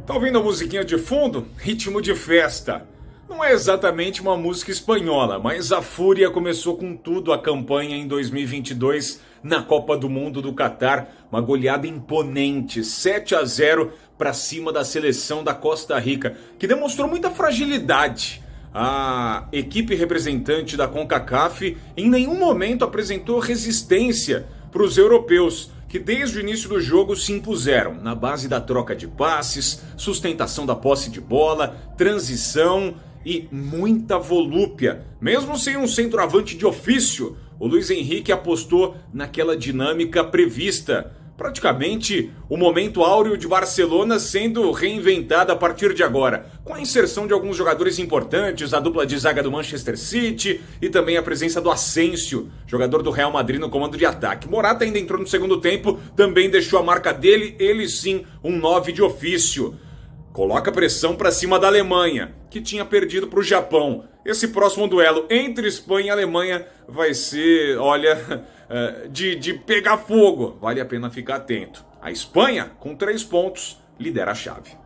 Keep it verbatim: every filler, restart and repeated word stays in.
Tá ouvindo a musiquinha de fundo? Ritmo de festa. Não é exatamente uma música espanhola, mas a Fúria começou com tudo a campanha em dois mil e vinte e dois na Copa do Mundo do Catar. Uma goleada imponente, sete a zero para cima da seleção da Costa Rica, que demonstrou muita fragilidade. A equipe representante da CONCACAF em nenhum momento apresentou resistência para os europeus, que desde o início do jogo se impuseram na base da troca de passes, sustentação da posse de bola, transição e muita volúpia. Mesmo sem um centroavante de ofício, o Luiz Henrique apostou naquela dinâmica prevista. Praticamente o momento áureo de Barcelona sendo reinventado a partir de agora, com a inserção de alguns jogadores importantes, a dupla de zaga do Manchester City e também a presença do Asensio, jogador do Real Madrid no comando de ataque. Morata ainda entrou no segundo tempo, também deixou a marca dele, ele sim, um nove de ofício. Coloca pressão para cima da Alemanha, que tinha perdido para o Japão. Esse próximo duelo entre Espanha e Alemanha vai ser, olha, de, de pegar fogo. Vale a pena ficar atento. A Espanha, com três pontos, lidera a chave.